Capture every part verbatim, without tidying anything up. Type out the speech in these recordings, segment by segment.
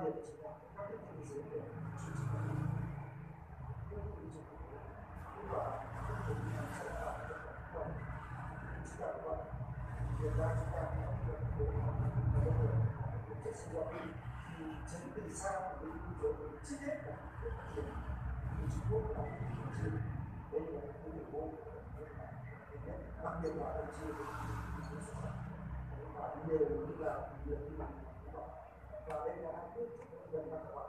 điểm chỉ là các cái thế giới để truy cập những ví dụ và chúng ta sẽ tạo ra các chúng ta gọi Việt Nam chúng ta có được của một cái chất sinh hoạt thì chính từ xa cái ví dụ trước hết là cái phát triển thì Trung Quốc là cái thị trường đây là cái đường bộ đặc biệt là ở trên và nhiều như là nhiều như là và đây là hai nước gần nhau các bạn.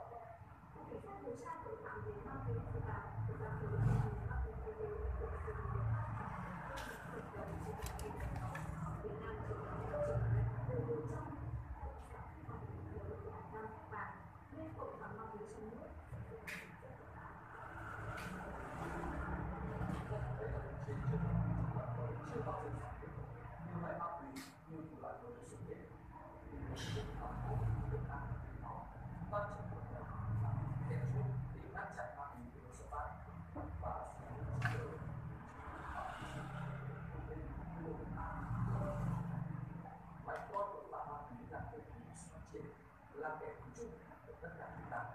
Là kẻ thù chung của tất cả chúng ta.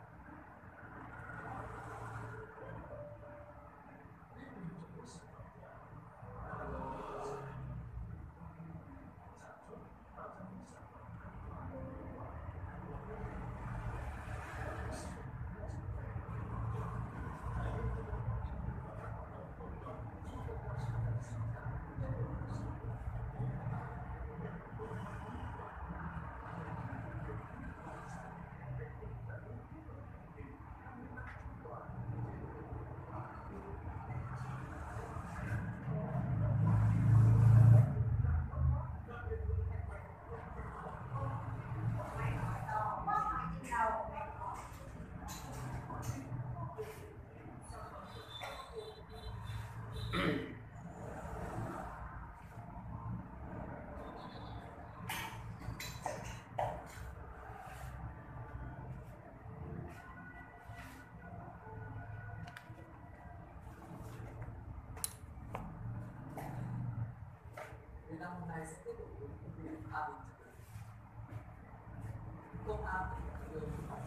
Năm hôm nay sẽ tiếp tục với công việc an ninh trật tự. Công an tỉnh Bạc Liêu phải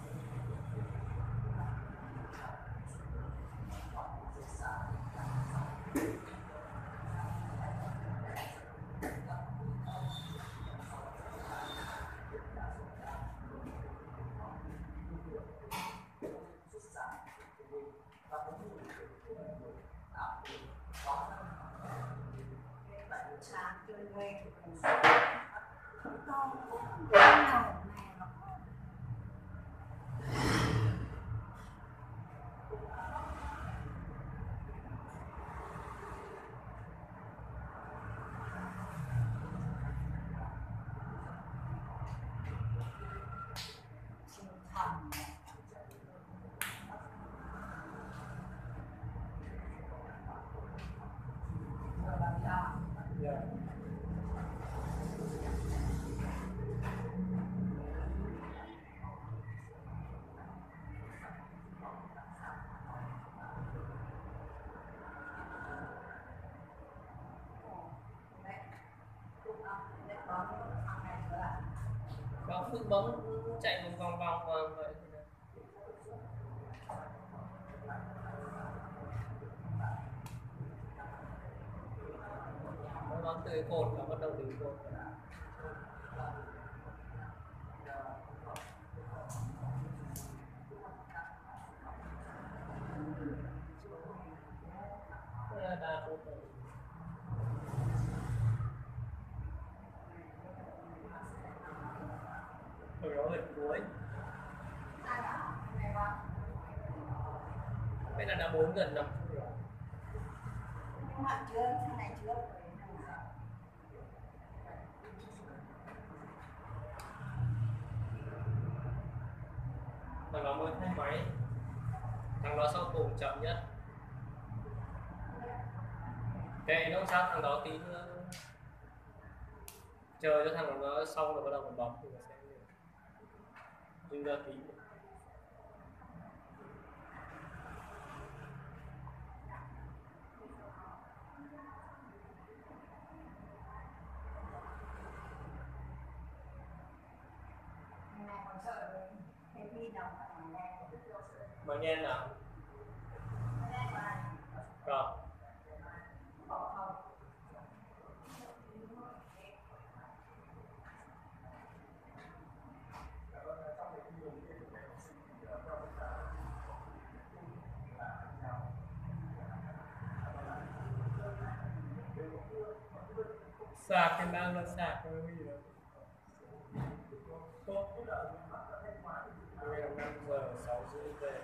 Có phút bóng chạy một vòng vòng và vậy nó từ cột và bắt đầu từ cột. Đa cột rồi đó lệch cuối. Cái này đã bốn gần năm phút rồi. Mà chưa, cái này chưa. Thằng đó mới thay máy. Thằng đó sau cùng chậm nhất. Kệ nó sao thằng đó tí nữa. Chờ cho thằng đó xong rồi bắt đầu một bóng thì nó sẽ dừng ra tí. Này còn sợ cái mà nghe nào rồi sạc cái đang là sạc cái gì đó tốt năm giờ sáu rưỡi về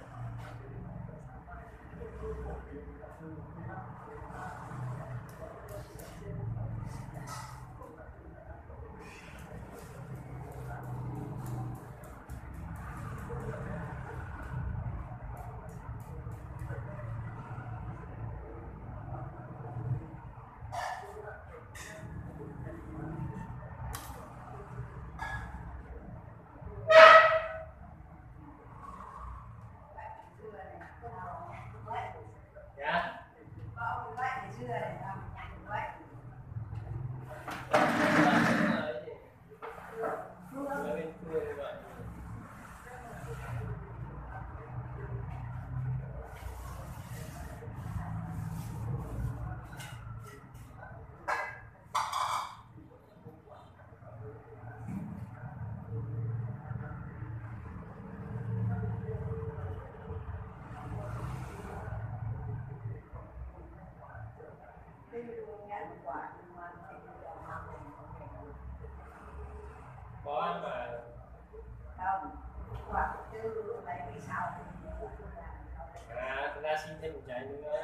có ăn mà à chúng ta xin thêm một trái nữa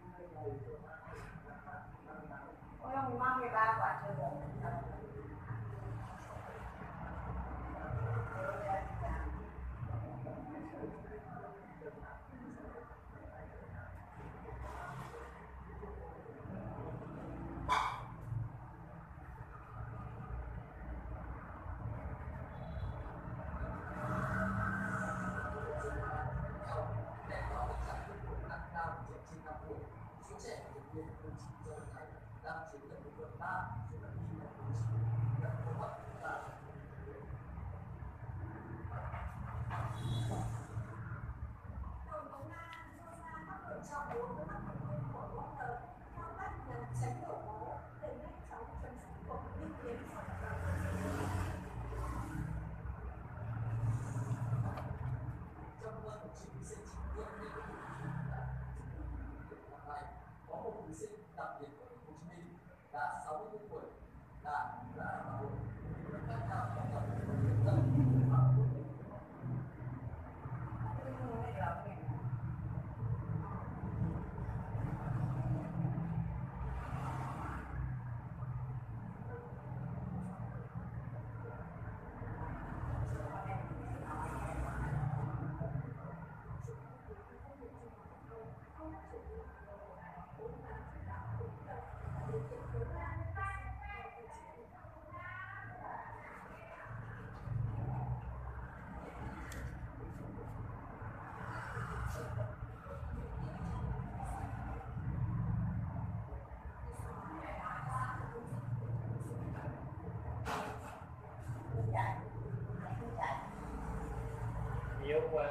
nhiều quá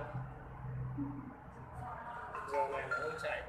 giờ này nó không chạy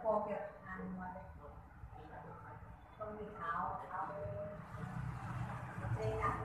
cô kìa ăn mà đấy không bị tháo tháo cái cái nặng